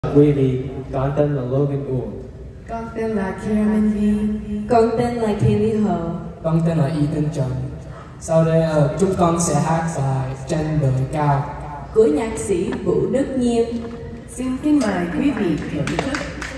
Quý vị, con tên là Logan Uông. Con tên là Karen V. Con tên là Kelly Hồ. Con tên là Ethan Trần. Sau đây chúng con sẽ hát bài Trên Đời Cao của nhạc sĩ Vũ Đức Nhiêm. Xin kính mời quý vị thưởng thức.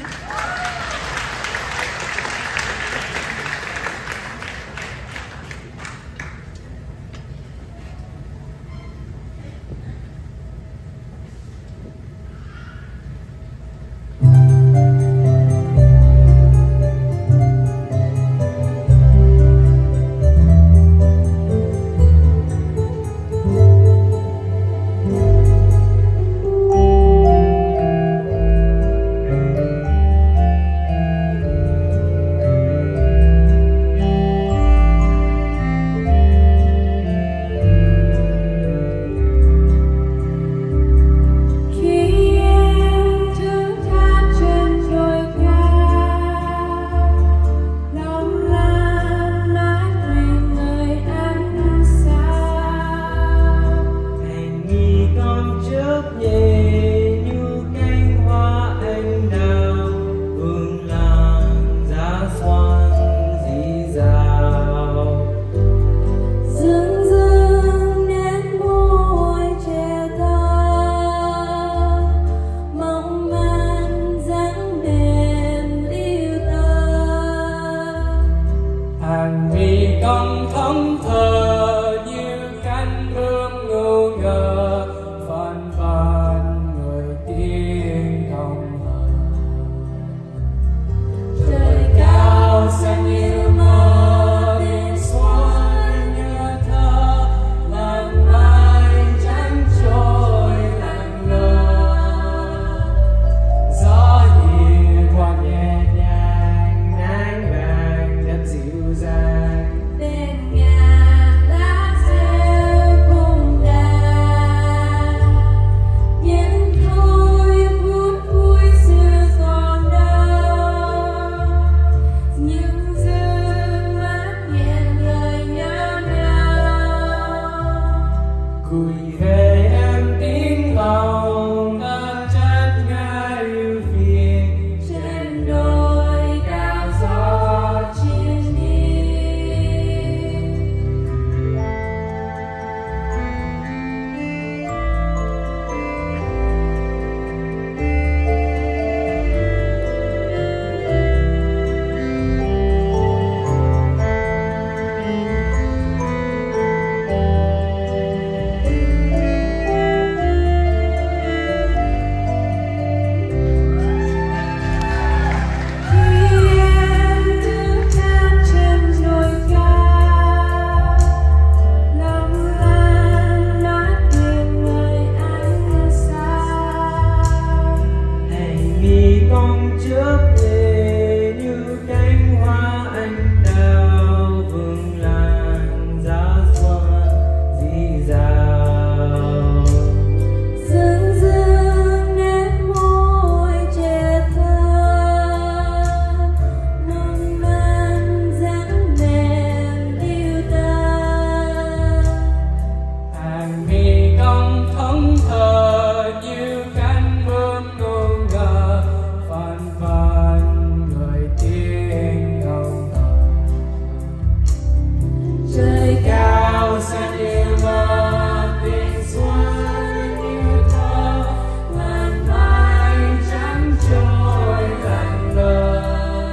Con thẫn thờ như cánh bướm ngu ngơ, phân vân người tiếng không hờ. Trời cao xanh như mơ, biển xuân như thơ, lần mai trắng trôi lặng lờ. Gió hiền hoa nhẹ nhàng, nắng vàng đất dịu dàng. Gửi về em tiếng lòng đã chất ngã ưu phiền, trên đồi cao gió chiến đi. Chớp về như cánh hoa anh đào, vương làng giá xuân dì dào. Dương dương nét môi trẻ thơ, mong man dáng đèn yêu ta. Hàng mi cong thẫn thờ như cánh bướm ngu ngơ, phân vân người tiếng không hờ. Trời cao xanh như mơ, biển xuân như thơ, lần mai trắng trôi lặng lờ.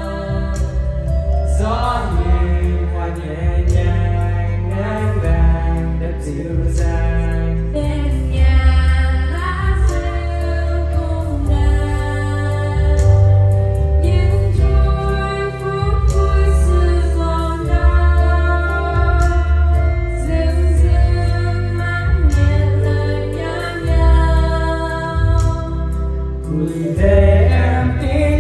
Gió hiền hoa nhẹ nhàng, nắng vàng đất dịu dàng. Bên nhà lá rêu cùng đàn, những trôi phút vui xưa còn đó. Dương dương mát nhẹ lời nhớ nhau. Gửi về em tiếng